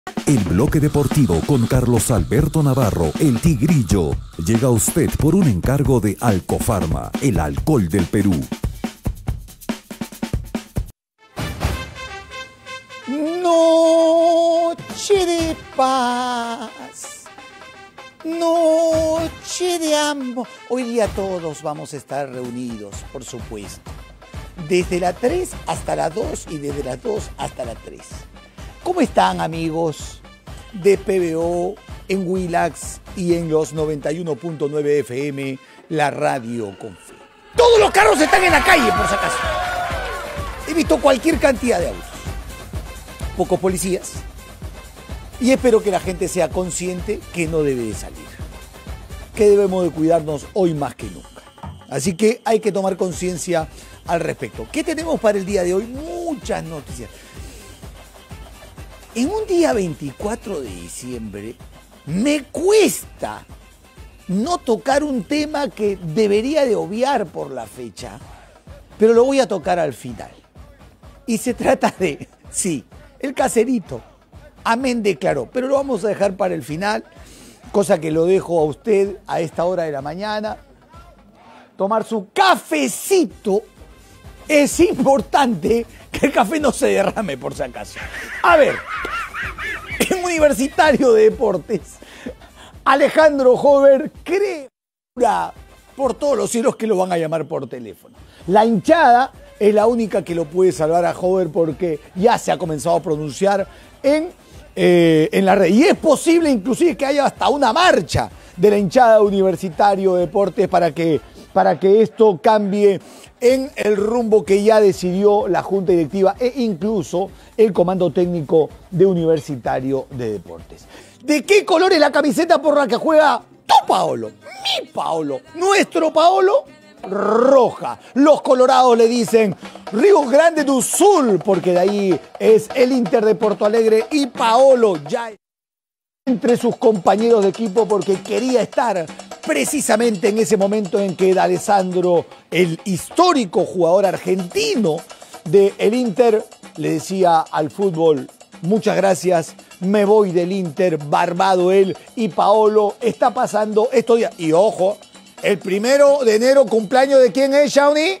El bloque deportivo con Carlos Alberto Navarro, el Tigrillo, llega a usted por un encargo de Alcofarma, el alcohol del Perú. Noche de paz, noche de amor. Hoy día todos vamos a estar reunidos, por supuesto. Desde la 3 hasta la 2 y desde las 2 hasta la 3. ¿Cómo están, amigos de PBO en Willax y en los 91.9 FM, la radio con fe? Todos los carros están en la calle, por si acaso. He visto cualquier cantidad de autos. Pocos policías. Y espero que la gente sea consciente que no debe de salir. Que debemos de cuidarnos hoy más que nunca. Así que hay que tomar conciencia al respecto. ¿Qué tenemos para el día de hoy? Muchas noticias. En un día 24 de diciembre me cuesta no tocar un tema que debería de obviar por la fecha, pero lo voy a tocar al final. Y se trata de, sí, el caserito. Amén declaró, pero lo vamos a dejar para el final, cosa que lo dejo a usted a esta hora de la mañana. Tomar su cafecito. Es importante que el café no se derrame, por si acaso. A ver, en Universitario de Deportes, Alejandro Hover cree por todos los cielos que lo van a llamar por teléfono. La hinchada es la única que lo puede salvar a Hover porque ya se ha comenzado a pronunciar en la red. Y es posible inclusive que haya hasta una marcha de la hinchada Universitario de Deportes para que esto cambie en el rumbo que ya decidió la Junta Directiva e incluso el Comando Técnico de Universitario de Deportes. ¿De qué color es la camiseta por la que juega tu Paolo? Mi Paolo, nuestro Paolo, roja. Los colorados le dicen Río Grande do Sul, porque de ahí es el Inter de Porto Alegre y Paolo ya entre sus compañeros de equipo porque quería estar precisamente en ese momento en que D'Alessandro, el histórico jugador argentino del Inter, le decía al fútbol: muchas gracias, me voy del Inter, barbado él, y Paolo está pasando estos días. Y ojo, el 1 de enero, cumpleaños de quién es, Shawnee.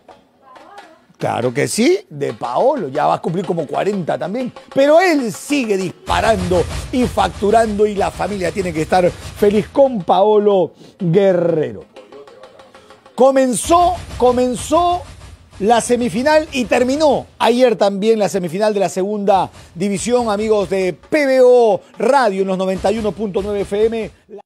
Claro que sí, de Paolo, ya va a cumplir como 40 también, pero él sigue disparando y facturando y la familia tiene que estar feliz con Paolo Guerrero. Comenzó la semifinal y terminó ayer también la semifinal de la segunda división, amigos de PBO Radio en los 91.9 FM,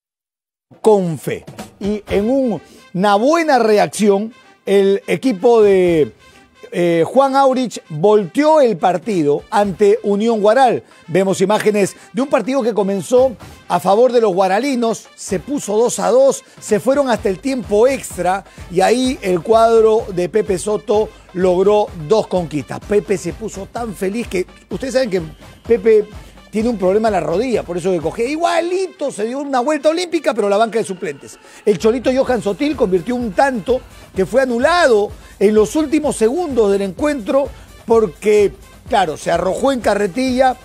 con fe. Y en una buena reacción, el equipo de Juan Aurich volteó el partido ante Unión Guaral. Vemos imágenes de un partido que comenzó a favor de los guaralinos, se puso 2-2, se fueron hasta el tiempo extra y ahí el cuadro de Pepe Soto logró 2 conquistas. Pepe se puso tan feliz que ustedes saben que Pepe tiene un problema en la rodilla, por eso que cogía igualito, se dio una vuelta olímpica, pero la banca de suplentes. El cholito Johan Sotil convirtió un tanto que fue anulado en los últimos segundos del encuentro porque, claro, se arrojó en carretilla.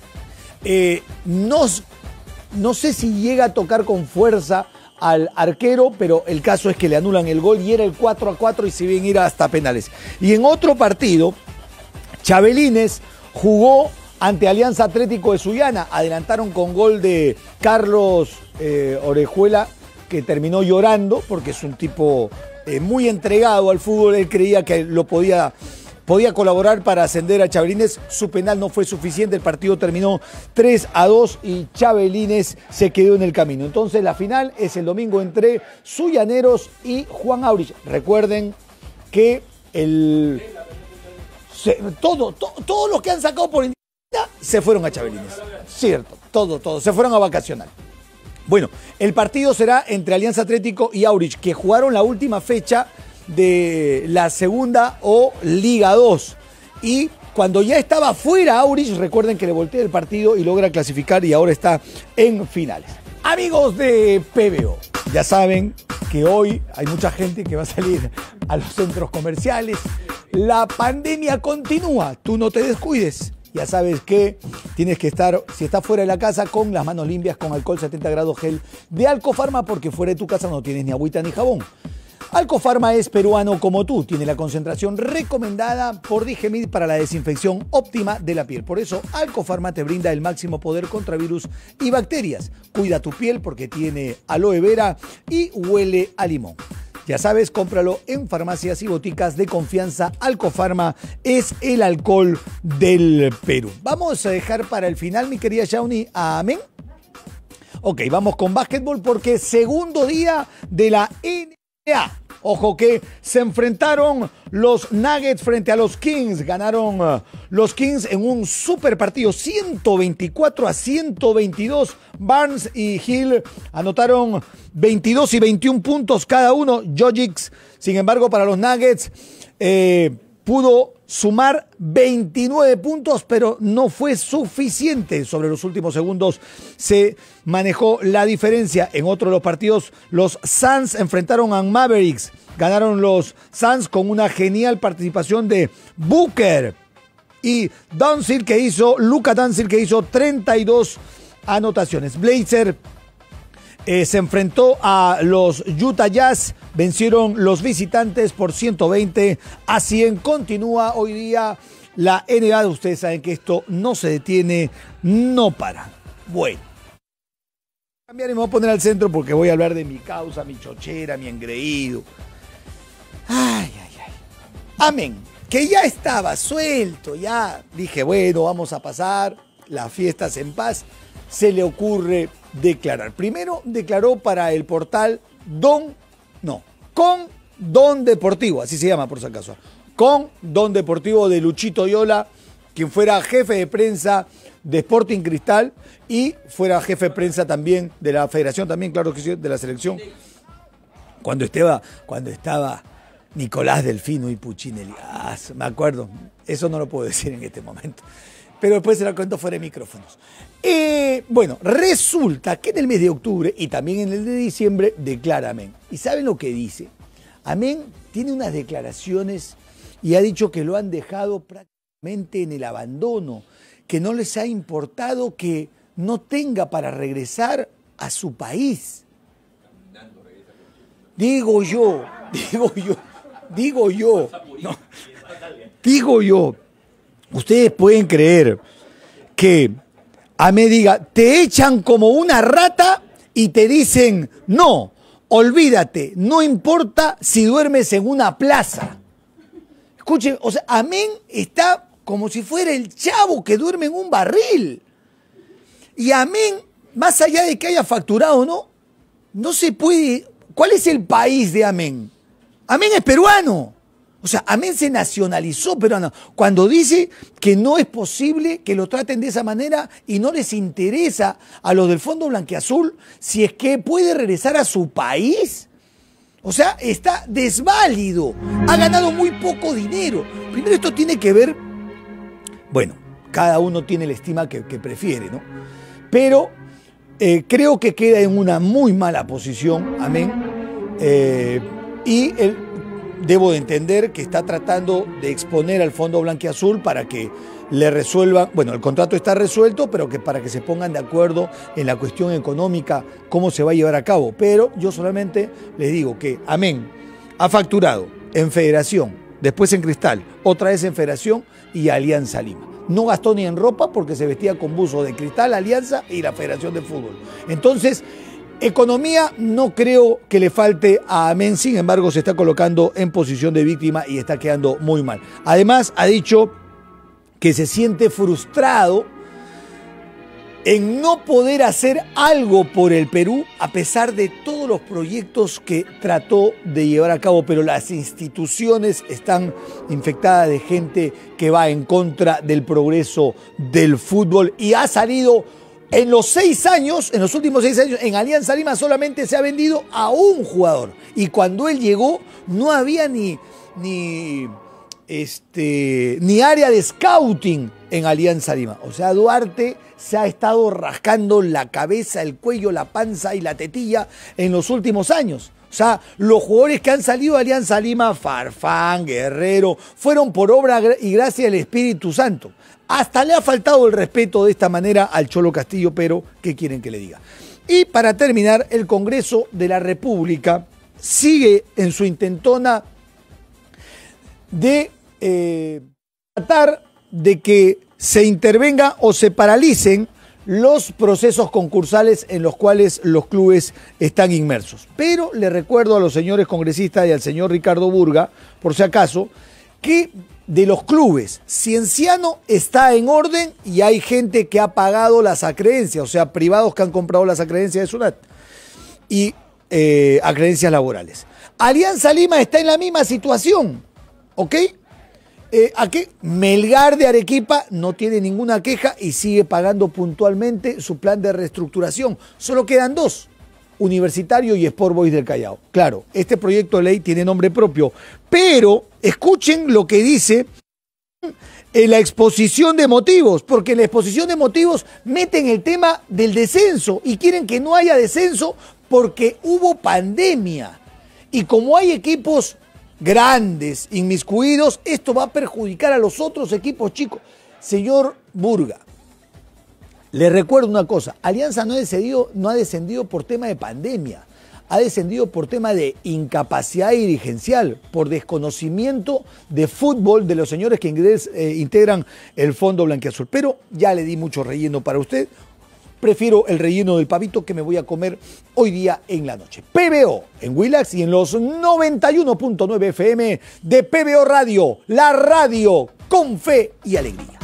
No sé si llega a tocar con fuerza al arquero, pero el caso es que le anulan el gol y era el 4-4 y se iban a ir hasta penales. Y en otro partido, Chabelines jugó ante Alianza Atlético de Sullana. Adelantaron con gol de Carlos Orejuela, que terminó llorando porque es un tipo muy entregado al fútbol. Él creía que lo podía colaborar para ascender a Chabelines. Su penal no fue suficiente. El partido terminó 3-2 y Chabelines se quedó en el camino. Entonces la final es el domingo entre Sullaneros y Juan Aurich. Recuerden que todos los que han sacado por se fueron a Chabelines. Cierto, todos se fueron a vacacionar. Bueno, el partido será entre Alianza Atlético y Aurich, que jugaron la última fecha de la segunda o Liga 2. Y cuando ya estaba fuera Aurich, recuerden que le voltea el partido y logra clasificar y ahora está en finales. Amigos de PBO, ya saben que hoy hay mucha gente que va a salir a los centros comerciales. La pandemia continúa, tú no te descuides. Ya sabes que tienes que estar, si estás fuera de la casa, con las manos limpias con alcohol 70 grados gel de Alcofarma, porque fuera de tu casa no tienes ni agüita ni jabón. Alcofarma es peruano como tú, tiene la concentración recomendada por Digemid para la desinfección óptima de la piel. Por eso Alcofarma te brinda el máximo poder contra virus y bacterias. Cuida tu piel porque tiene aloe vera y huele a limón. Ya sabes, cómpralo en farmacias y boticas de confianza. Alcofarma es el alcohol del Perú. Vamos a dejar para el final, mi querida Shawnee, amén. Ok, vamos con básquetbol porque segundo día de la NBA. Ojo que se enfrentaron los Nuggets frente a los Kings. Ganaron los Kings en un super partido, 124-122. Barnes y Hill anotaron 22 y 21 puntos cada uno. Jokic, sin embargo, para los Nuggets pudo sumar 29 puntos, pero no fue suficiente. Sobre los últimos segundos se manejó la diferencia. En otro de los partidos, los Suns enfrentaron a Mavericks. Ganaron los Suns con una genial participación de Booker y Luka Doncic, que hizo 32 anotaciones. Blazer se enfrentó a los Utah Jazz, vencieron los visitantes por 120-100. Continúa hoy día la NBA. Ustedes saben que esto no se detiene, no para. Bueno, cambiar y me voy a poner al centro porque voy a hablar de mi causa, mi chochera, mi engreído. Ay. Amén. Que ya estaba suelto, ya dije, bueno, vamos a pasar las fiestas en paz. Se le ocurre declarar. Primero declaró para el portal Con Don Deportivo, así se llama por si acaso. Con Don Deportivo de Luchito Yola, quien fuera jefe de prensa de Sporting Cristal y fuera jefe de prensa también de la federación, también claro que sí, de la selección. Cuando estaba Nicolás Delfino y Puccinelli. Me acuerdo, eso no lo puedo decir en este momento. Pero después se lo cuento fuera de micrófonos. Bueno, resulta que en el mes de octubre y también en el de diciembre declara Amén. ¿Y saben lo que dice? Amén tiene unas declaraciones y ha dicho que lo han dejado prácticamente en el abandono, que no les ha importado que no tenga para regresar a su país. Digo yo. Ustedes pueden creer que Amé diga, te echan como una rata y te dicen, no, olvídate, no importa si duermes en una plaza. Escuchen, o sea, Amén está como si fuera el Chavo que duerme en un barril. Y Amén, más allá de que haya facturado o no, no se puede. ¿Cuál es el país de Amén? Amén es peruano. O sea, Amén se nacionalizó peruano. Cuando dice que no es posible que lo traten de esa manera y no les interesa a los del Fondo Blanquiazul si es que puede regresar a su país. O sea, está desválido. Ha ganado muy poco dinero. Primero, esto tiene que ver, bueno, cada uno tiene la estima que prefiere, ¿no? Pero creo que queda en una muy mala posición, Amén. Debo de entender que está tratando de exponer al Fondo Blanquiazul para que le resuelvan, bueno, el contrato está resuelto, pero que para que se pongan de acuerdo en la cuestión económica, cómo se va a llevar a cabo. Pero yo solamente les digo que Amén ha facturado en Federación, después en Cristal, otra vez en Federación y Alianza Lima. No gastó ni en ropa porque se vestía con buzo de Cristal, Alianza y la Federación de Fútbol. Entonces, economía no creo que le falte a Amén, sin embargo se está colocando en posición de víctima y está quedando muy mal. Además ha dicho que se siente frustrado en no poder hacer algo por el Perú a pesar de todos los proyectos que trató de llevar a cabo, pero las instituciones están infectadas de gente que va en contra del progreso del fútbol y ha salido. En los últimos 6 años, en Alianza Lima solamente se ha vendido a un jugador. Y cuando él llegó, no había ni área de scouting en Alianza Lima. O sea, Duarte se ha estado rascando la cabeza, el cuello, la panza y la tetilla en los últimos años. O sea, los jugadores que han salido de Alianza Lima, Farfán, Guerrero, fueron por obra y gracia del Espíritu Santo. Hasta le ha faltado el respeto de esta manera al Cholo Castillo, pero ¿qué quieren que le diga? Y para terminar, el Congreso de la República sigue en su intentona de tratar de que se intervenga o se paralicen los procesos concursales en los cuales los clubes están inmersos. Pero le recuerdo a los señores congresistas y al señor Ricardo Burga, por si acaso, que de los clubes, Cienciano está en orden y hay gente que ha pagado las acreencias, o sea, privados que han comprado las acreencias de SUNAT y acreencias laborales. Alianza Lima está en la misma situación, ¿ok? Aquí Melgar de Arequipa no tiene ninguna queja y sigue pagando puntualmente su plan de reestructuración. Solo quedan dos, Universitario y Sport Boys del Callao. Claro, este proyecto de ley tiene nombre propio, pero escuchen lo que dice en la exposición de motivos, porque en la exposición de motivos meten el tema del descenso y quieren que no haya descenso porque hubo pandemia. Y como hay equipos grandes, inmiscuidos, esto va a perjudicar a los otros equipos chicos. Señor Burga, le recuerdo una cosa, Alianza no ha descendido por tema de pandemia, ha descendido por tema de incapacidad dirigencial, por desconocimiento de fútbol de los señores que integran el Fondo Blanquiazul. Pero ya le di mucho relleno para usted. Prefiero el relleno del pavito que me voy a comer hoy día en la noche. PBO en Willax y en los 91.9 FM de PBO Radio, la radio con fe y alegría.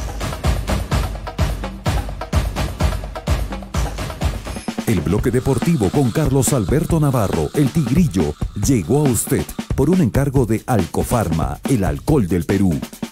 El bloque deportivo con Carlos Alberto Navarro, el Tigrillo, llegó a usted por un encargo de Alcofarma, el alcohol del Perú.